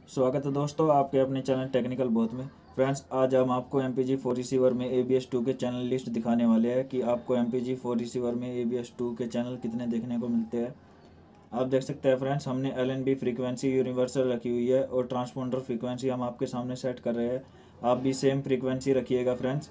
स्वागत है दोस्तों आपके अपने चैनल टेक्निकल बोथ में। फ्रेंड्स, आज हम आपको MPG4 रिसीवर में ABS2 के चैनल लिस्ट दिखाने वाले हैं कि आपको MPG4 रिसीवर में ABS2 के चैनल कितने देखने को मिलते हैं। आप देख सकते हैं फ्रेंड्स, हमने LNB फ्रीक्वेंसी यूनिवर्सल रखी हुई है और ट्रांसपोंडर फ्रीक्वेंसी हम आपके सामने सेट कर रहे हैं। आप भी सेम फ्रीक्वेंसी रखिएगा फ्रेंड्स।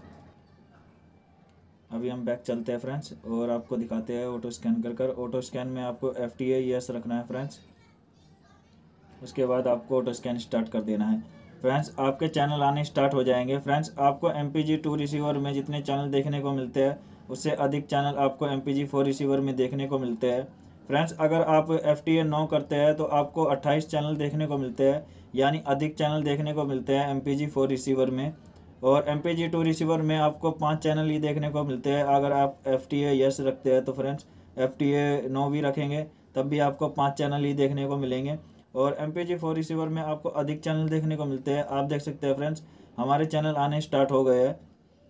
अभी हम बैक चलते हैं फ्रेंड्स और आपको दिखाते हैं ऑटो स्कैन कर ऑटो स्कैन में आपको FTA यस रखना है फ्रेंड्स। उसके बाद आपको ऑटो स्कैन स्टार्ट कर देना है। फ्रेंड्स, आपके चैनल आने स्टार्ट हो जाएंगे। फ्रेंड्स, आपको MPG2 रिसीवर में जितने चैनल देखने को मिलते हैं उससे अधिक चैनल आपको MPG4 रिसीवर में देखने को मिलते हैं। फ्रेंड्स, अगर आप FTA 9 करते हैं तो आपको 28 चैनल देखने को मिलते हैं, यानी अधिक चैनल देखने को मिलते हैं MPG4 रिसीवर में। और MPG2 रिसीवर में आपको 5 चैनल ही देखने को मिलते हैं। अगर आप FTA यस रखते हैं तो फ्रेंड्स FTA 9 भी रखेंगे तब भी आपको 5 चैनल ही देखने को मिलेंगे। और MPG4 रिसीवर में आपको अधिक चैनल देखने को मिलते हैं। आप देख सकते हैं फ्रेंड्स, हमारे चैनल आने स्टार्ट हो गए हैं।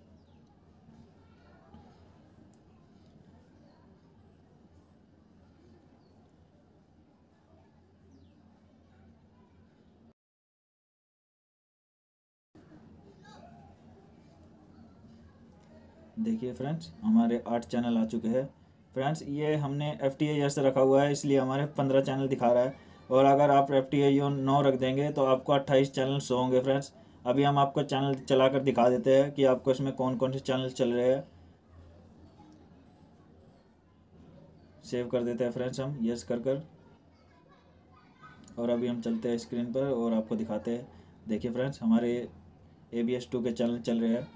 देखिए फ्रेंड्स, हमारे 8 चैनल आ चुके हैं। फ्रेंड्स, ये हमने FTA यस रखा हुआ है इसलिए हमारे 15 चैनल दिखा रहा है। और अगर आप FTA 9 रख देंगे तो आपको 28 चैनल शो होंगे फ्रेंड्स। अभी हम आपको चैनल चलाकर दिखा देते हैं कि आपको इसमें कौन कौन से चैनल चल रहे हैं। सेव कर देते हैं फ्रेंड्स हम यस कर। और अभी हम चलते हैं स्क्रीन पर और आपको दिखाते हैं। देखिए फ्रेंड्स, हमारे ABS2 के चैनल चल रहे हैं।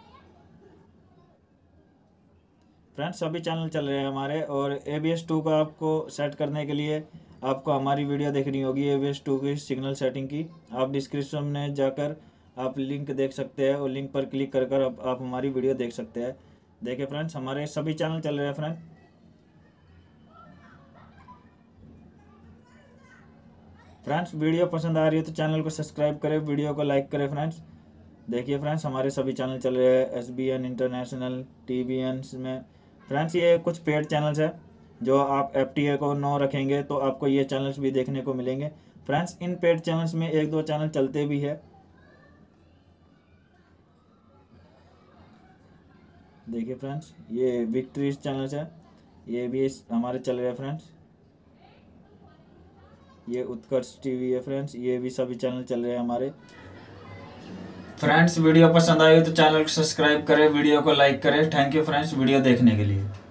फ्रेंड्स, सभी चैनल चल रहे हैं हमारे। और ABS2 का आपको सेट करने के लिए आपको हमारी वीडियो देखनी होगी ABS2 की सिग्नल सेटिंग की। आप डिस्क्रिप्शन में जाकर आप लिंक देख सकते हैं और लिंक पर क्लिक कर कर आप हमारी वीडियो देख सकते हैं। देखिए फ्रेंड्स, हमारे सभी चैनल चल रहे हैं फ्रेंड। फ्रेंड्स, वीडियो पसंद आ रही है तो चैनल को सब्सक्राइब करें, वीडियो को लाइक करें फ्रेंड्स। देखिए फ्रेंड्स, हमारे सभी चैनल चल रहे हैं SBN इंटरनेशनल TBN में। फ्रेंड्स, ये कुछ पेड चैनल्स है जो आप FTA को 9 रखेंगे तो आपको ये चैनल्स भी देखने को मिलेंगे। फ्रेंड्स, इन पेड चैनल्स में 1-2 चैनल चलते भी है। देखिए फ्रेंड्स, ये विक्ट्रीज चैनल्स है, ये भी हमारे चल रहे हैं फ्रेंड्स। ये उत्कर्ष TV है फ्रेंड्स, ये भी सभी चैनल चल रहे हैं हमारे। फ्रेंड्स, वीडियो पसंद आई तो चैनल को सब्सक्राइब करें, वीडियो को लाइक करें। थैंक यू फ्रेंड्स वीडियो देखने के लिए।